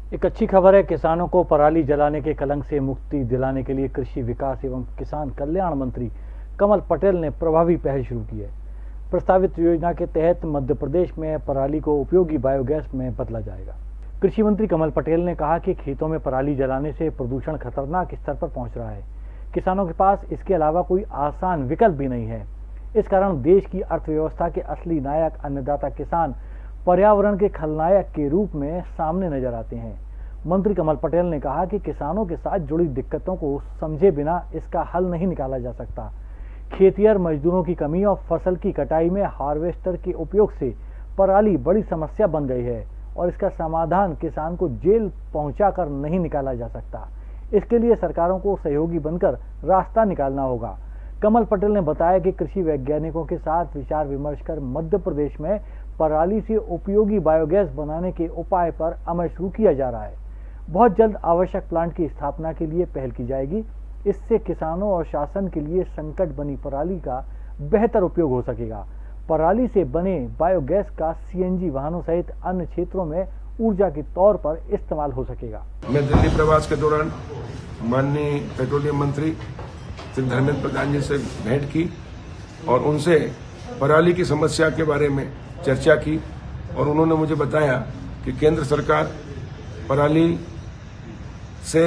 एक अच्छी खबर है। किसानों को पराली जलाने के कलंक से मुक्ति दिलाने के लिए कृषि विकास एवं किसान कल्याण मंत्री कमल पटेल ने प्रभावी पहल शुरू की है। प्रस्तावित योजना के तहत मध्य प्रदेश में पराली को उपयोगी बायोगैस में बदला जाएगा। कृषि मंत्री कमल पटेल ने कहा कि खेतों में पराली जलाने से प्रदूषण खतरनाक स्तर पर पहुंच रहा है। किसानों के पास इसके अलावा कोई आसान विकल्प भी नहीं है। इस कारण देश की अर्थव्यवस्था के असली नायक अन्नदाता किसान पर्यावरण के खलनायक के रूप में सामने नजर आते हैं। मंत्री कमल पटेल ने कहा कि किसानों के साथ जुड़ी दिक्कतों को समझे बिना इसका हल नहीं निकाला जा सकता। खेतिहर मजदूरों की कमी और फसल की कटाई में हार्वेस्टर के उपयोग से पराली बड़ी समस्या बन गई है और इसका समाधान किसान को जेल पहुंचाकर नहीं निकाला जा सकता। इसके लिए सरकारों को सहयोगी बनकर रास्ता निकालना होगा। कमल पटेल ने बताया कि कृषि वैज्ञानिकों के साथ विचार विमर्श कर मध्य प्रदेश में पराली से उपयोगी बायोगैस बनाने के उपाय पर अमल शुरू किया जा रहा है। बहुत जल्द आवश्यक प्लांट की स्थापना के लिए पहल की जाएगी। इससे किसानों और शासन के लिए संकट बनी पराली का बेहतर उपयोग हो सकेगा। पराली से बने बायोगैस का सीएनजी वाहनों सहित अन्य क्षेत्रों में ऊर्जा के तौर पर इस्तेमाल हो सकेगा। मैं दिल्ली प्रवास के दौरान माननीय पेट्रोलियम मंत्री श्री धर्मेंद्र प्रधान जी से भेंट की और उनसे पराली की समस्या के बारे में चर्चा की और उन्होंने मुझे बताया कि केंद्र सरकार पराली से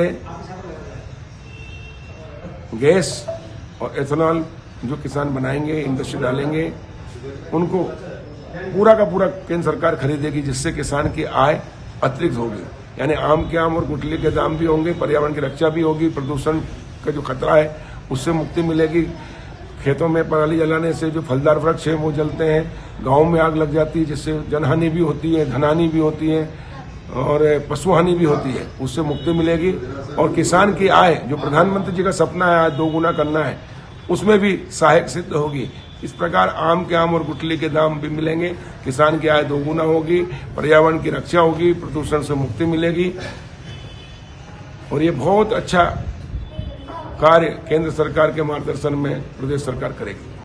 गैस और एथेनॉल जो किसान बनाएंगे, इंडस्ट्री डालेंगे, उनको पूरा का पूरा केंद्र सरकार खरीदेगी, जिससे किसान की आय अतिरिक्त होगी। यानी आम के आम और गुठली के दाम भी होंगे, पर्यावरण की रक्षा भी होगी, प्रदूषण का जो खतरा है उससे मुक्ति मिलेगी। खेतों में पराली जलाने से जो फलदार वृक्ष है वो जलते हैं, गांव में आग लग जाती है, जिससे जनहानि भी होती है, धनहानि भी होती है और पशुहानि भी होती है, उससे मुक्ति मिलेगी। और किसान की आय जो प्रधानमंत्री जी का सपना है आज 2 गुना करना है, उसमें भी सहायक सिद्ध होगी। इस प्रकार आम के आम और गुठली के दाम भी मिलेंगे, किसान की आय 2 गुना होगी, पर्यावरण की रक्षा होगी, प्रदूषण से मुक्ति मिलेगी और ये बहुत अच्छा कार्य केंद्र सरकार के मार्गदर्शन में प्रदेश सरकार करेगी।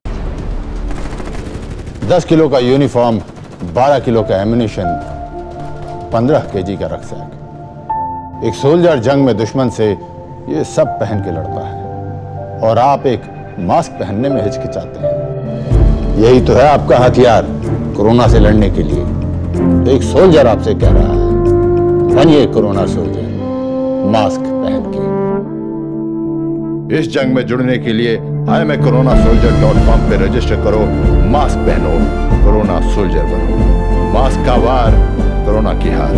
10 किलो का यूनिफॉर्म, 12 किलो का एम्यूनिशन, 15 केजी का रक्सैक। एक सोल्जर जंग में दुश्मन से ये सब पहन के लड़ता है और आप एक मास्क पहनने में हिचकिचाते हैं। यही तो है आपका हथियार कोरोना से लड़ने के लिए। तो एक सोल्जर आपसे कह रहा है, बनिए कोरोना सोल्जर, मास्क पहन के। इस जंग में जुड़ने के लिए IamACoronaSoldier.com पे रजिस्टर करो। मास्क पहनो, कोरोना सोल्जर बनो। मास्क का वार, कोरोना की हार।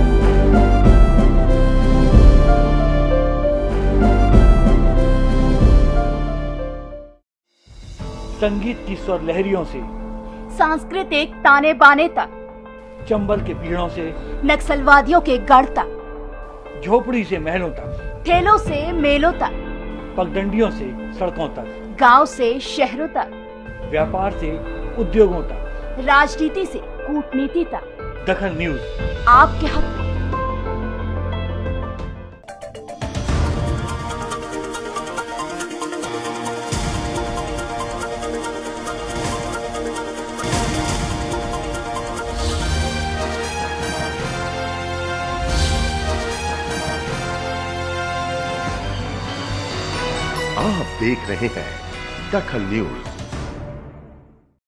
संगीत की स्वर लहरियों से सांस्कृतिक ताने बाने तक, चंबल के पीड़ों से नक्सलवादियों के गढ़ तक, झोपड़ी से महलों तक, ठेलों से मेलों तक, पगडंडियों से सड़कों तक, गांव से शहरों तक, व्यापार से उद्योगों तक, राजनीति से कूटनीति तक, दखल न्यूज आपके हक में। आप देख रहे हैं दखल न्यूज।